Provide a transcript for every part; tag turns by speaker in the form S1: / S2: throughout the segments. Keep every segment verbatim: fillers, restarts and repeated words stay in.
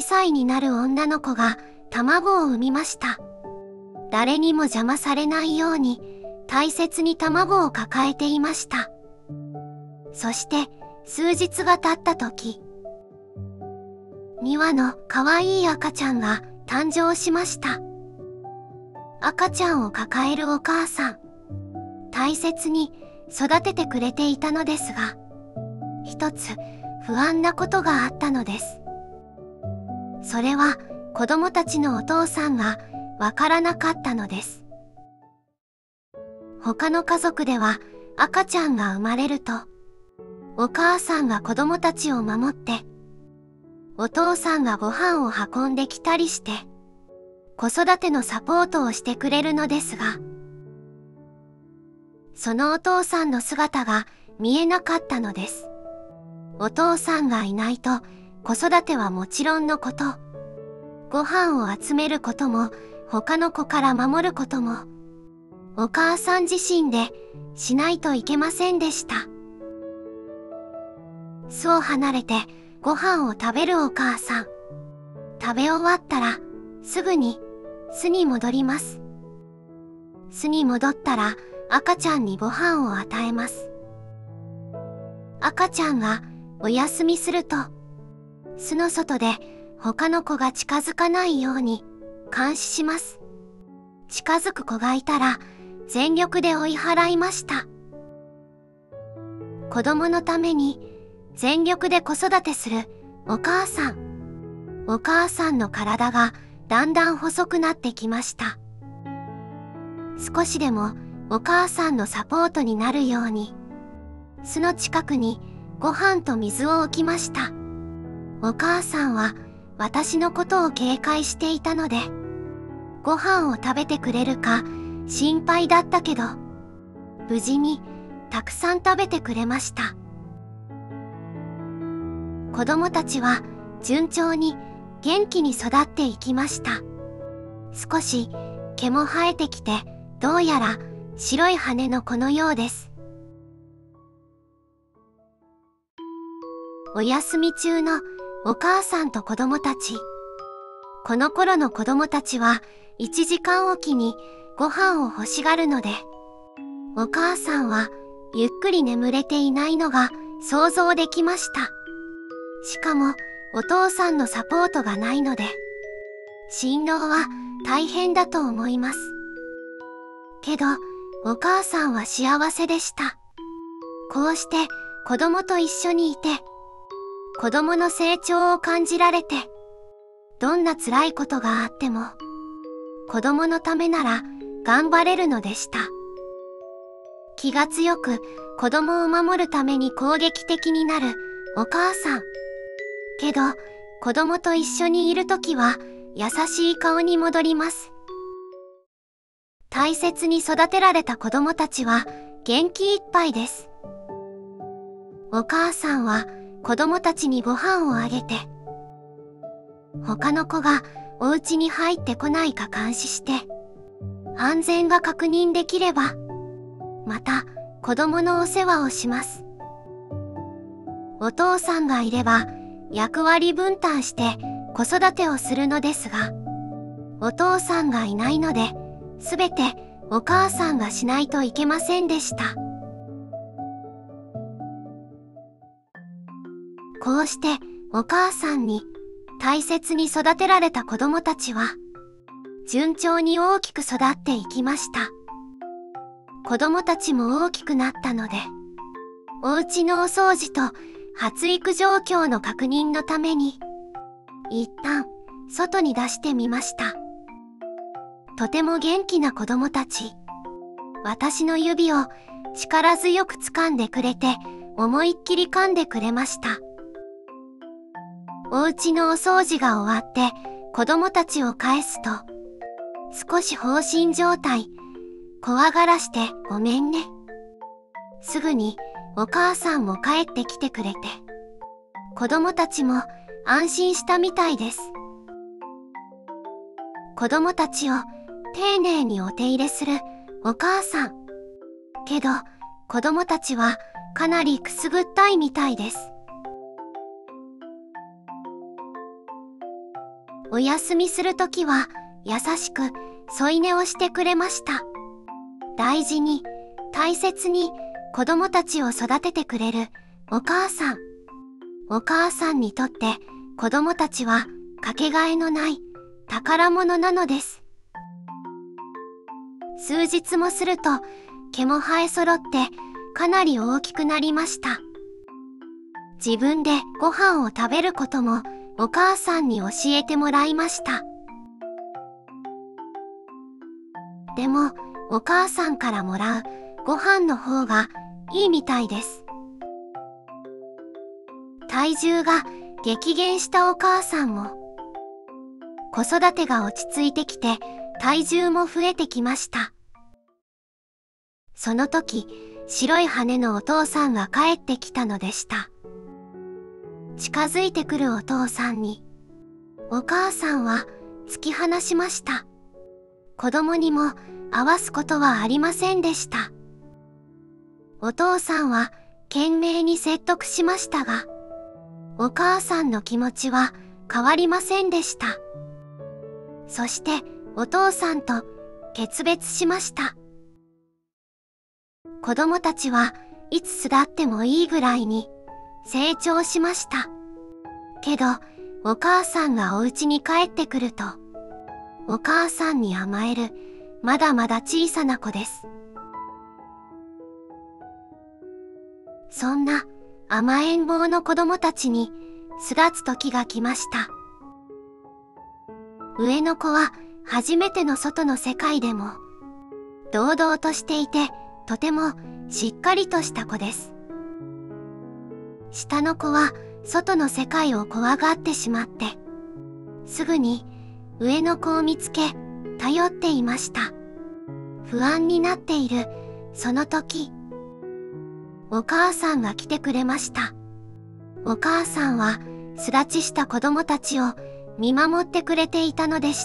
S1: さいになる女の子が卵を産みました。誰にも邪魔されないように大切に卵を抱えていました。そして数日が経った時、にわのかわいい赤ちゃんが誕生しました。赤ちゃんを抱えるお母さん、大切に育ててくれていたのですが、一つ不安なことがあったのです。それは子供たちのお父さんがわからなかったのです。他の家族では赤ちゃんが生まれると、お母さんが子供たちを守って、お父さんがご飯を運んできたりして、子育てのサポートをしてくれるのですが、そのお父さんの姿が見えなかったのです。お父さんがいないと子育てはもちろんのこと、ご飯を集めることも他の子から守ることもお母さん自身でしないといけませんでした。巣を離れてご飯を食べるお母さん。食べ終わったらすぐに巣に戻ります。巣に戻ったら赤ちゃんにご飯を与えます。赤ちゃんがお休みすると、巣の外で他の子が近づかないように監視します。近づく子がいたら全力で追い払いました。子供のために全力で子育てするお母さん。お母さんの体がだんだん細くなってきました。少しでもお母さんのサポートになるように、巣の近くにご飯と水を置きました。お母さんは私のことを警戒していたので、ご飯を食べてくれるか心配だったけど、無事にたくさん食べてくれました。子供たちは順調に元気に育っていきました。少し毛も生えてきて、どうやら白い羽の子のようです。お休み中のお母さんと子供たち。この頃の子供たちはいちじかんおきにご飯を欲しがるので、お母さんはゆっくり眠れていないのが想像できました。しかもお父さんのサポートがないので、心労は大変だと思います。けど、お母さんは幸せでした。こうして子供と一緒にいて、子供の成長を感じられて、どんな辛いことがあっても、子供のためなら頑張れるのでした。気が強く子供を守るために攻撃的になるお母さん。けど、子供と一緒にいるときは優しい顔に戻ります。大切に育てられた子供たちは元気いっぱいです。お母さんは子供たちにご飯をあげて、他の子がお家に入ってこないか監視して、安全が確認できれば、また子供のお世話をします。お父さんがいれば役割分担して子育てをするのですが、お父さんがいないので、すべてお母さんがしないといけませんでした。こうしてお母さんに大切に育てられた子供たちは、順調に大きく育っていきました。子供たちも大きくなったので、お家のお掃除と発育状況の確認のために、一旦外に出してみました。とても元気な子供たち。私の指を力強く掴んでくれて、思いっきり噛んでくれました。お家のお掃除が終わって子供たちを返すと、少し放心状態、怖がらしてごめんね。すぐにお母さんも帰ってきてくれて、子供たちも安心したみたいです。子供たちを丁寧にお手入れするお母さん。けど、子供たちはかなりくすぐったいみたいです。 お休みするときは優しく添い寝をしてくれました。大事に大切に子供たちを育ててくれるお母さん。お母さんにとって子供たちはかけがえのない宝物なのです。数日もすると毛も生え揃ってかなり大きくなりました。自分でご飯を食べることもお母さんに教えてもらいました。でもお母さんからもらうご飯の方がいいみたいです。体重が激減したお母さんも子育てが落ち着いてきて体重も増えてきました。その時、白い羽のお父さんが帰ってきたのでした。近づいてくるお父さんにお母さんは突き放しました。子供にも合わすことはありませんでした。お父さんは懸命に説得しましたが、お母さんの気持ちは変わりませんでした。そしてお父さんと決別しました。子供たちはいつ巣立ってもいいぐらいに成長しました。けどお母さんがお家に帰ってくると、お母さんに甘えるまだまだ小さな子です。そんな甘えん坊の子供たちに巣立つ時が来ました。上の子は初めての外の世界でも堂々としていて、とてもしっかりとした子です。下の子は外の世界を怖がってしまって、すぐに上の子を見つけ頼っていました。不安になっているその時、お母さんが来てくれました。お母さんは巣立ちした子供たちを見守ってくれていたのでした。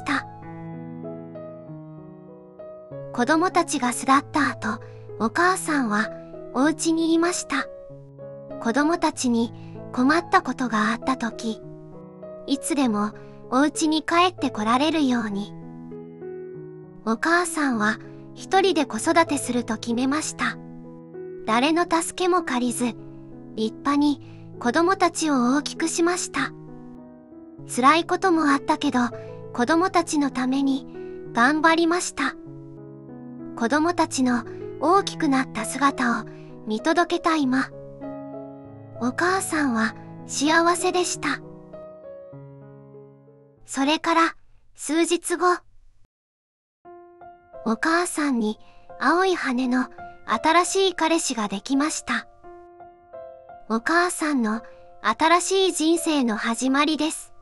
S1: 子供たちが巣立った後、お母さんはお家にいました。子供たちに困ったことがあった時、いつでもお家に帰ってこられるように。お母さんは一人で子育てすると決めました。誰の助けも借りず、立派に子供たちを大きくしました。辛いこともあったけど、子供たちのために頑張りました。子供たちの大きくなった姿を見届けた今、お母さんは幸せでした。それから数日後、お母さんに青い羽の新しい彼氏ができました。お母さんの新しい人生の始まりです。